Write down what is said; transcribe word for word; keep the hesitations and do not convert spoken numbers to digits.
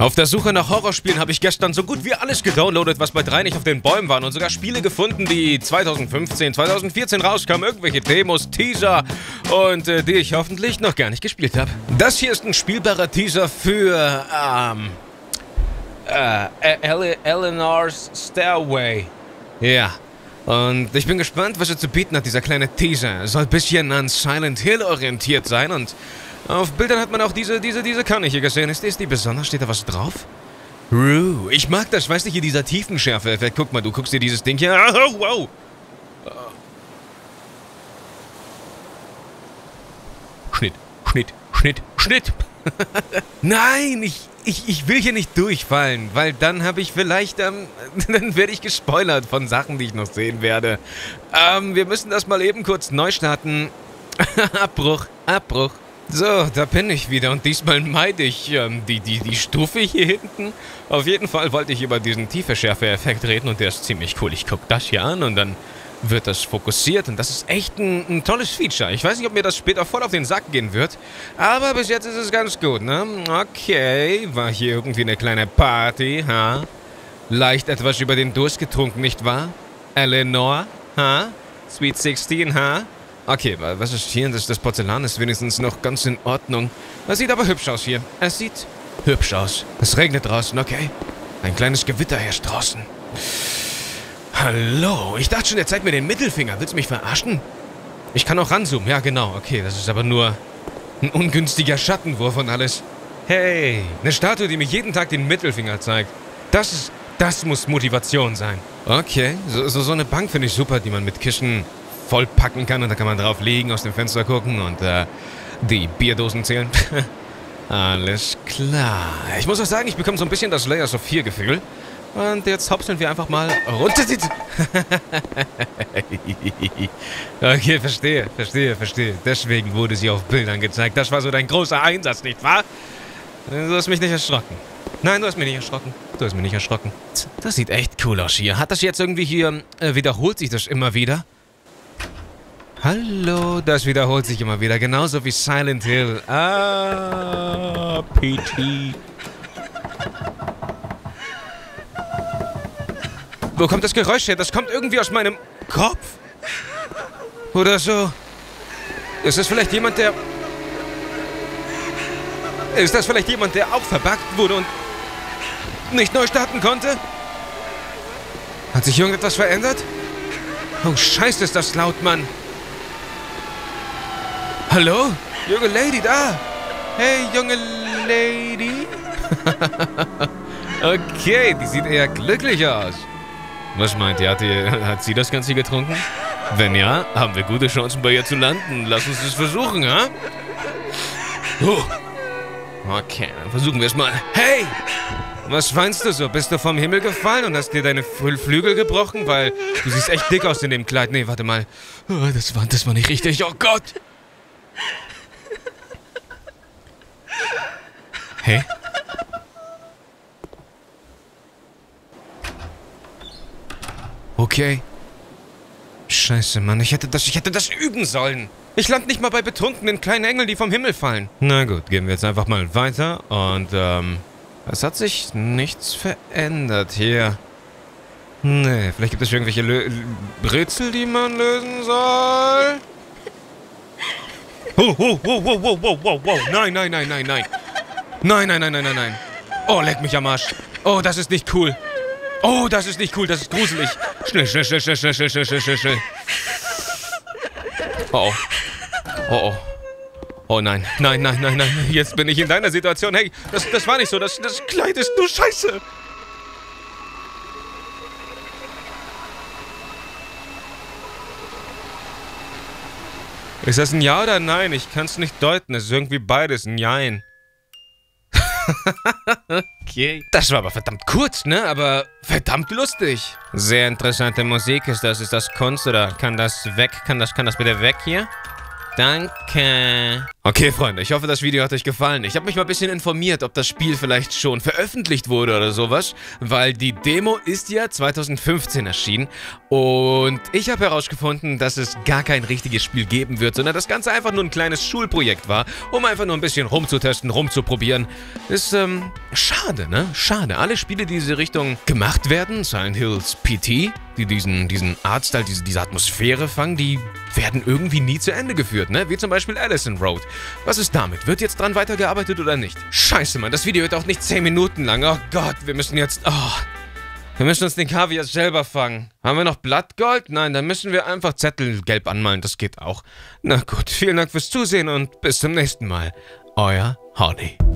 Auf der Suche nach Horrorspielen habe ich gestern so gut wie alles gedownloadet, was bei drei nicht auf den Bäumen waren und sogar Spiele gefunden, die zweitausendfünfzehn, zweitausendvierzehn rauskamen, irgendwelche Demos, Teaser und äh, die ich hoffentlich noch gar nicht gespielt habe. Das hier ist ein spielbarer Teaser für, ähm, äh, Ele Eleanor's Stairway. Ja. Und ich bin gespannt, was er zu bieten hat, dieser kleine Teaser. Soll ein bisschen an Silent Hill orientiert sein und auf Bildern hat man auch diese, diese, diese Kanne hier gesehen. Ist, ist die besonders? Steht da was drauf? Roo. Ich mag das, weißt du, hier dieser Tiefenschärfe-Effekt. Guck mal, du guckst dir dieses Ding hier an. Oh, wow. Schnitt, Schnitt, Schnitt, Schnitt. Nein, ich, ich, ich will hier nicht durchfallen, weil dann habe ich vielleicht, ähm, dann werde ich gespoilert von Sachen, die ich noch sehen werde. Ähm, wir müssen das mal eben kurz neu starten. Abbruch, Abbruch. So, da bin ich wieder und diesmal meide ich ähm, die, die, die Stufe hier hinten. Auf jeden Fall wollte ich über diesen Tiefenschärfe-Effekt reden und der ist ziemlich cool. Ich gucke das hier an und dann wird das fokussiert und das ist echt ein, ein tolles Feature. Ich weiß nicht, ob mir das später voll auf den Sack gehen wird, aber bis jetzt ist es ganz gut, ne? Okay, war hier irgendwie eine kleine Party, ha? Leicht etwas über den Durst getrunken, nicht wahr? Eleanor, ha? Sweet sixteen, ha? Okay, was ist hier? Das, das Porzellan ist wenigstens noch ganz in Ordnung. Es sieht aber hübsch aus hier. Es sieht hübsch aus. Es regnet draußen, okay? Ein kleines Gewitter herrscht draußen. Hallo? Ich dachte schon, er zeigt mir den Mittelfinger. Willst du mich verarschen? Ich kann auch ranzoomen. Ja, genau. Okay, das ist aber nur ein ungünstiger Schattenwurf und alles. Hey, eine Statue, die mir jeden Tag den Mittelfinger zeigt. Das ist, das muss Motivation sein. Okay, so, so, so eine Bank finde ich super, die man mit Kischen vollpacken kann und da kann man drauf liegen, aus dem Fenster gucken und äh, die Bierdosen zählen. Alles klar. Ich muss auch sagen, ich bekomme so ein bisschen das Layers of vier Gefühl. Und jetzt hopseln wir einfach mal runter. Okay, verstehe, verstehe, verstehe. Deswegen wurde sie auf Bildern gezeigt. Das war so dein großer Einsatz, nicht wahr? Du hast mich nicht erschrocken. Nein, du hast mich nicht erschrocken. Du hast mich nicht erschrocken. Das sieht echt cool aus hier. Hat das jetzt irgendwie hier, äh, wiederholt sich das immer wieder? Hallo, das wiederholt sich immer wieder, genauso wie Silent Hill. Ah, P T. Wo kommt das Geräusch her? Das kommt irgendwie aus meinem Kopf. Oder so. Ist das vielleicht jemand, der... Ist das vielleicht jemand, der auch verbuggt wurde und nicht neu starten konnte? Hat sich irgendetwas verändert? Oh, scheiße, ist das laut, Mann. Hallo? Junge Lady, da! Hey, junge Lady! Okay, die sieht eher glücklich aus. Was meint ihr? Hat, ihr? hat sie das Ganze getrunken? Wenn ja, haben wir gute Chancen bei ihr zu landen. Lass uns das versuchen, ha? Oh. Okay, dann versuchen wir es mal. Hey! Was weinst du so? Bist du vom Himmel gefallen und hast dir deine Flügel gebrochen? Weil du siehst echt dick aus in dem Kleid. Nee, warte mal. Oh, das war, das war nicht richtig. Oh Gott! Hey? Okay. Scheiße, Mann. Ich hätte das, ich hätte das üben sollen. Ich lande nicht mal bei betrunkenen kleinen Engeln, die vom Himmel fallen. Na gut, gehen wir jetzt einfach mal weiter. Und, ähm... es hat sich nichts verändert hier. Nee, vielleicht gibt es irgendwelche Lö Rätsel, die man lösen soll. Oh, oh, oh, oh, oh, oh, oh, oh. Nein, nein, nein, nein, nein. Nein, nein, nein, nein, nein, nein. Oh, leck mich am Arsch. Oh, das ist nicht cool. Oh, das ist nicht cool, das ist gruselig. Schnell, schnell, schnell, schnell, schnell, schnell, schnell, schnell, schnell. Oh, oh. Oh, oh. Oh nein, nein, nein, nein, nein. Jetzt bin ich in deiner Situation. Hey, das, das war nicht so. Das, das Kleid ist nur Scheiße. Ist das ein Ja oder Nein? Ich kann es nicht deuten. Es ist irgendwie beides ein Jein. Okay. Das war aber verdammt kurz, ne? Aber verdammt lustig. Sehr interessante Musik. Ist das, ist das Kunst oder kann das weg? Kann das, kann das bitte weg hier? Danke. Okay, Freunde, ich hoffe, das Video hat euch gefallen. Ich habe mich mal ein bisschen informiert, ob das Spiel vielleicht schon veröffentlicht wurde oder sowas, weil die Demo ist ja zweitausendfünfzehn erschienen und ich habe herausgefunden, dass es gar kein richtiges Spiel geben wird, sondern das Ganze einfach nur ein kleines Schulprojekt war, um einfach nur ein bisschen rumzutesten, rumzuprobieren. Ist, ähm, schade, ne? Schade. Alle Spiele, die in diese Richtung gemacht werden, Silent Hills P T, die diesen, diesen Artstyle, diese, diese Atmosphäre fangen, die werden irgendwie nie zu Ende geführt, ne? Wie zum Beispiel Allison Road. Was ist damit? Wird jetzt dran weitergearbeitet oder nicht? Scheiße, Mann, das Video wird auch nicht zehn Minuten lang. Oh Gott, wir müssen jetzt... Oh, wir müssen uns den Kaviar selber fangen. Haben wir noch Blattgold? Nein, dann müssen wir einfach Zettel gelb anmalen, das geht auch. Na gut, vielen Dank fürs Zusehen und bis zum nächsten Mal. Euer Horny.